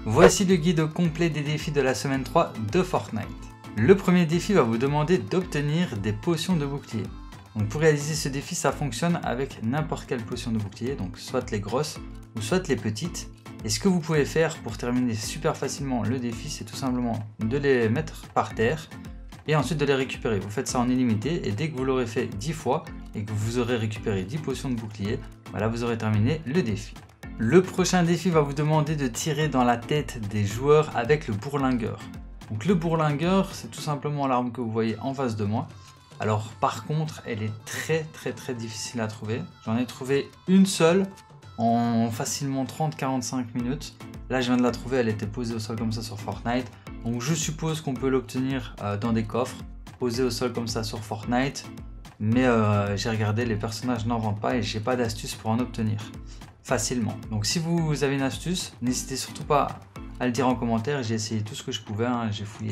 Voici le guide complet des défis de la semaine 3 de Fortnite. Le premier défi va vous demander d'obtenir des potions de bouclier. Donc pour réaliser ce défi, ça fonctionne avec n'importe quelle potion de bouclier, donc soit les grosses ou soit les petites. Et ce que vous pouvez faire pour terminer super facilement le défi, c'est tout simplement de les mettre par terre et ensuite de les récupérer. Vous faites ça en illimité et dès que vous l'aurez fait 10 fois et que vous aurez récupéré 10 potions de bouclier, voilà, vous aurez terminé le défi. Le prochain défi va vous demander de tirer dans la tête des joueurs avec le bourlingueur. Donc le bourlingueur, c'est tout simplement l'arme que vous voyez en face de moi. Alors par contre, elle est très difficile à trouver. J'en ai trouvé une seule en facilement 30-45 minutes. Là je viens de la trouver, elle était posée au sol comme ça sur Fortnite. Donc je suppose qu'on peut l'obtenir dans des coffres, posée au sol comme ça sur Fortnite. Mais j'ai regardé, les personnages n'en vendent pas et j'ai pas d'astuce pour en obtenir facilement. Donc si vous avez une astuce, n'hésitez surtout pas à le dire en commentaire. J'ai essayé tout ce que je pouvais, hein.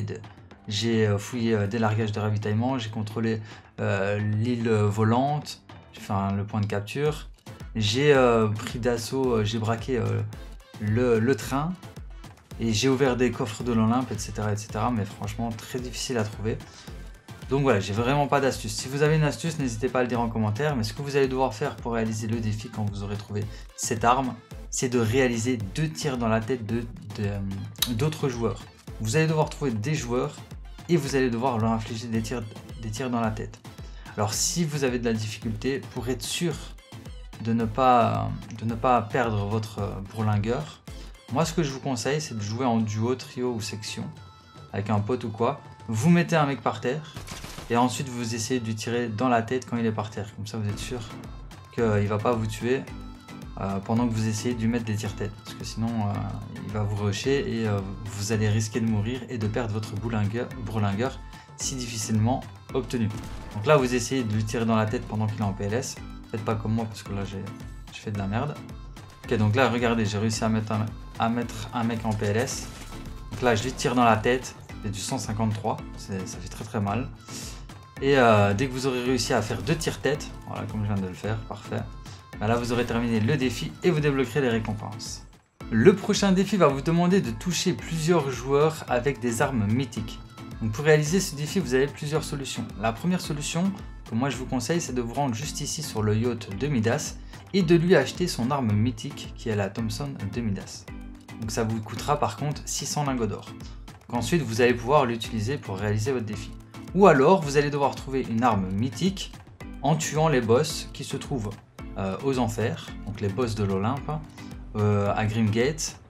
J'ai fouillé des largages de ravitaillement, j'ai contrôlé l'île volante, j'ai fait le point de capture, j'ai pris d'assaut, j'ai braqué le train et j'ai ouvert des coffres de l'Olympe, etc., mais franchement très difficile à trouver. Donc voilà, j'ai vraiment pas d'astuce. Si vous avez une astuce, n'hésitez pas à le dire en commentaire. Mais ce que vous allez devoir faire pour réaliser le défi quand vous aurez trouvé cette arme, c'est de réaliser 2 tirs dans la tête d'autres joueurs. Vous allez devoir trouver des joueurs et vous allez devoir leur infliger des tirs dans la tête. Alors si vous avez de la difficulté, pour être sûr de ne pas perdre votre bourlingueur, moi ce que je vous conseille, c'est de jouer en duo, trio ou section avec un pote ou quoi. Vous mettez un mec par terre et ensuite vous essayez de lui tirer dans la tête quand il est par terre. Comme ça vous êtes sûr qu'il ne va pas vous tuer pendant que vous essayez de lui mettre des tire-têtes. Parce que sinon il va vous rusher et vous allez risquer de mourir et de perdre votre bourlingueur si difficilement obtenu. Donc là vous essayez de lui tirer dans la tête pendant qu'il est en PLS. Faites pas comme moi parce que là j'ai fait de la merde. Ok, donc là regardez, j'ai réussi à mettre un mec en PLS. Donc là je lui tire dans la tête. C'est du 153, ça fait très mal. Et dès que vous aurez réussi à faire 2 tire-têtes, voilà comme je viens de le faire, parfait. Ben là vous aurez terminé le défi et vous débloquerez les récompenses. Le prochain défi va vous demander de toucher plusieurs joueurs avec des armes mythiques. Donc pour réaliser ce défi, vous avez plusieurs solutions. La première solution que moi je vous conseille, c'est de vous rendre juste ici sur le yacht de Midas et de lui acheter son arme mythique qui est la Thompson de Midas. Donc ça vous coûtera par contre 600 lingots d'or. Ensuite vous allez pouvoir l'utiliser pour réaliser votre défi. Ou alors vous allez devoir trouver une arme mythique en tuant les boss qui se trouvent aux enfers, donc les boss de l'Olympe, à Grimgate,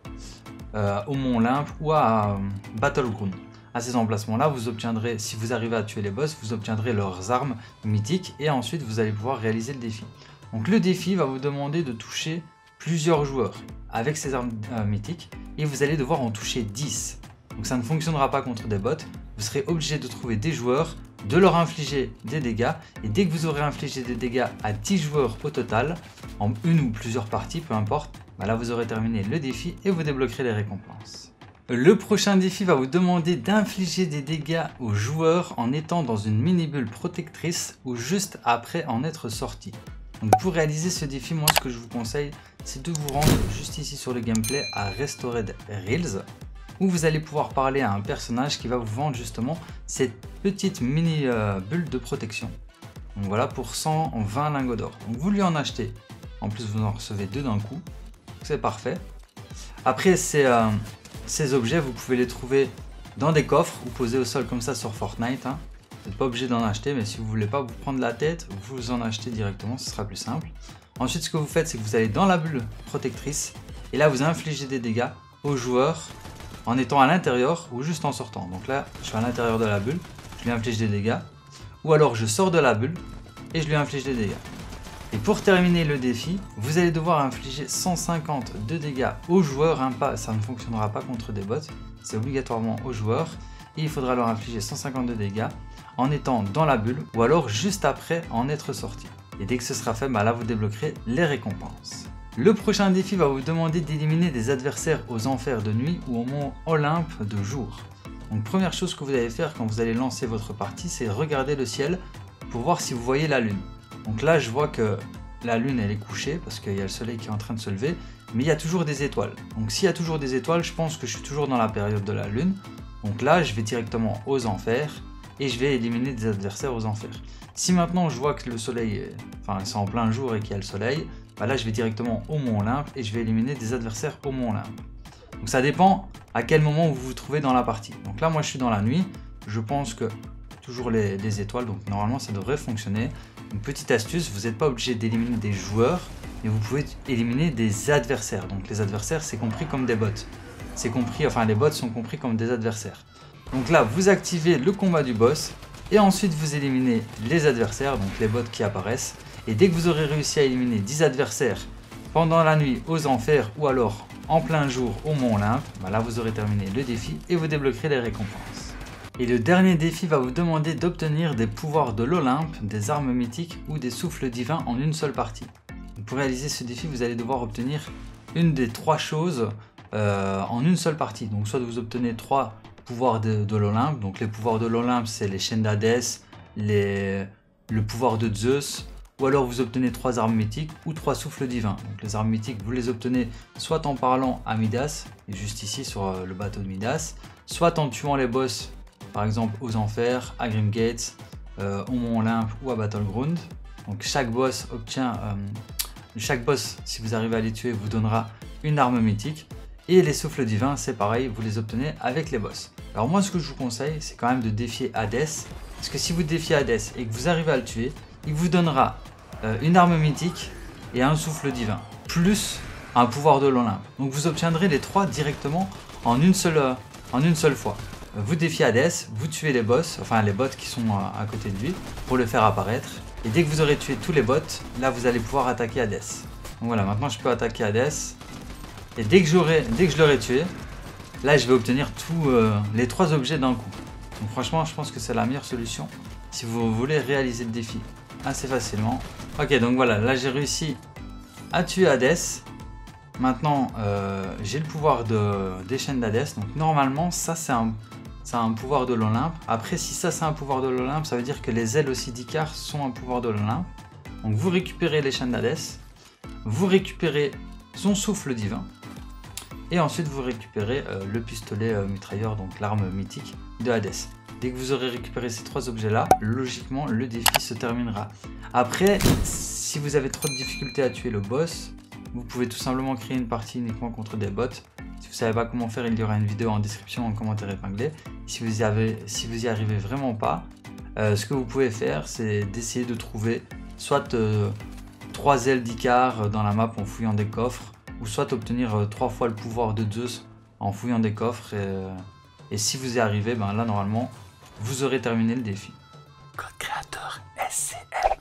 au Mont Olympe ou à Battleground. À ces emplacements là vous obtiendrez, si vous arrivez à tuer les boss, vous obtiendrez leurs armes mythiques et ensuite vous allez pouvoir réaliser le défi. Donc le défi va vous demander de toucher plusieurs joueurs avec ces armes mythiques et vous allez devoir en toucher 10. Donc ça ne fonctionnera pas contre des bots, vous serez obligé de trouver des joueurs, de leur infliger des dégâts et dès que vous aurez infligé des dégâts à 10 joueurs au total, en une ou plusieurs parties, peu importe, bah là vous aurez terminé le défi et vous débloquerez les récompenses. Le prochain défi va vous demander d'infliger des dégâts aux joueurs en étant dans une mini-bulle protectrice ou juste après en être sorti. Donc pour réaliser ce défi, moi ce que je vous conseille, c'est de vous rendre juste ici sur le gameplay à Restored Reels, où vous allez pouvoir parler à un personnage qui va vous vendre justement cette petite mini bulle de protection. Donc voilà, pour 120 lingots d'or. Donc vous lui en achetez, en plus vous en recevez 2 d'un coup, c'est parfait. Après ces objets, vous pouvez les trouver dans des coffres ou posés au sol comme ça sur Fortnite, hein. Vous n'êtes pas obligé d'en acheter, mais si vous ne voulez pas vous prendre la tête, vous en achetez directement, ce sera plus simple. Ensuite ce que vous faites, c'est que vous allez dans la bulle protectrice et là vous infligez des dégâts aux joueurs en étant à l'intérieur ou juste en sortant. Donc là je suis à l'intérieur de la bulle, je lui inflige des dégâts, ou alors je sors de la bulle et je lui inflige des dégâts. Et pour terminer le défi, vous allez devoir infliger 150 de dégâts aux joueurs, hein, ça ne fonctionnera pas contre des bots, c'est obligatoirement aux joueurs et il faudra leur infliger 150 de dégâts en étant dans la bulle ou alors juste après en être sorti. Et dès que ce sera fait, bah là vous débloquerez les récompenses. Le prochain défi va vous demander d'éliminer des adversaires aux enfers de nuit ou au mont Olympe de jour. Donc première chose que vous allez faire quand vous allez lancer votre partie, c'est regarder le ciel pour voir si vous voyez la lune. Donc là je vois que la lune elle est couchée parce qu'il y a le soleil qui est en train de se lever, mais il y a toujours des étoiles. Donc s'il y a toujours des étoiles, je pense que je suis toujours dans la période de la lune. Donc là, je vais directement aux enfers et je vais éliminer des adversaires aux enfers. Si maintenant je vois que le soleil, c'est en plein jour et qu'il y a le soleil, bah là je vais directement au mont Olympe et je vais éliminer des adversaires au mont Olympe. Donc ça dépend à quel moment vous vous trouvez dans la partie. Donc là moi je suis dans la nuit, je pense que toujours les étoiles, donc normalement ça devrait fonctionner. Une petite astuce, vous n'êtes pas obligé d'éliminer des joueurs, mais vous pouvez éliminer des adversaires. Donc les adversaires c'est compris comme des bots. C'est compris, les bots sont compris comme des adversaires. Donc là vous activez le combat du boss et ensuite vous éliminez les adversaires, donc les bots qui apparaissent. Et dès que vous aurez réussi à éliminer 10 adversaires pendant la nuit aux enfers ou alors en plein jour au mont Olympe, bah là vous aurez terminé le défi et vous débloquerez les récompenses. Et le dernier défi va vous demander d'obtenir des pouvoirs de l'Olympe, des armes mythiques ou des souffles divins en une seule partie. Donc pour réaliser ce défi, vous allez devoir obtenir une des 3 choses en une seule partie. Donc soit vous obtenez 3 pouvoirs de l'Olympe, donc les pouvoirs de l'Olympe c'est les chaînes d'Hadès, le pouvoir de Zeus, ou alors vous obtenez 3 armes mythiques ou 3 souffles divins. Donc les armes mythiques vous les obtenez soit en parlant à Midas, juste ici sur le bateau de Midas, soit en tuant les boss par exemple aux enfers, à Grimgate, au mont Olympe ou à Battleground. Donc chaque boss si vous arrivez à les tuer vous donnera une arme mythique. Et les souffles divins, c'est pareil, vous les obtenez avec les boss. Alors moi, ce que je vous conseille, c'est quand même de défier Hadès. Parce que si vous défiez Hadès et que vous arrivez à le tuer, il vous donnera une arme mythique et un souffle divin, plus un pouvoir de l'Olympe. Donc vous obtiendrez les 3 directement en une seule fois. Vous défiez Hadès, vous tuez les boss, les bots qui sont à côté de lui, pour le faire apparaître. Et dès que vous aurez tué tous les bots, là vous allez pouvoir attaquer Hadès. Donc voilà, maintenant je peux attaquer Hadès. Et dès que je l'aurai tué, là je vais obtenir tous les 3 objets d'un coup. Donc franchement je pense que c'est la meilleure solution si vous voulez réaliser le défi assez facilement. Ok, donc voilà, là j'ai réussi à tuer Hadès. Maintenant j'ai le pouvoir des chaînes d'Hadès. Donc normalement ça c'est un pouvoir de l'Olympe. Après si ça c'est un pouvoir de l'Olympe, ça veut dire que les ailes aussi d'Icare sont un pouvoir de l'Olympe. Donc vous récupérez les chaînes d'Hadès, vous récupérez son souffle divin. Et ensuite vous récupérez le pistolet mitrailleur, donc l'arme mythique de Hadès. Dès que vous aurez récupéré ces 3 objets là, logiquement le défi se terminera. Après, si vous avez trop de difficultés à tuer le boss, vous pouvez tout simplement créer une partie uniquement contre des bots. Si vous ne savez pas comment faire, il y aura une vidéo en description, en commentaire épinglé. Si vous y arrivez vraiment pas, ce que vous pouvez faire, c'est d'essayer de trouver soit 3 ailes d'Icare dans la map en fouillant des coffres, ou soit obtenir 3 fois le pouvoir de Zeus en fouillant des coffres. Et si vous y arrivez, là normalement, vous aurez terminé le défi. Code créateur SCL.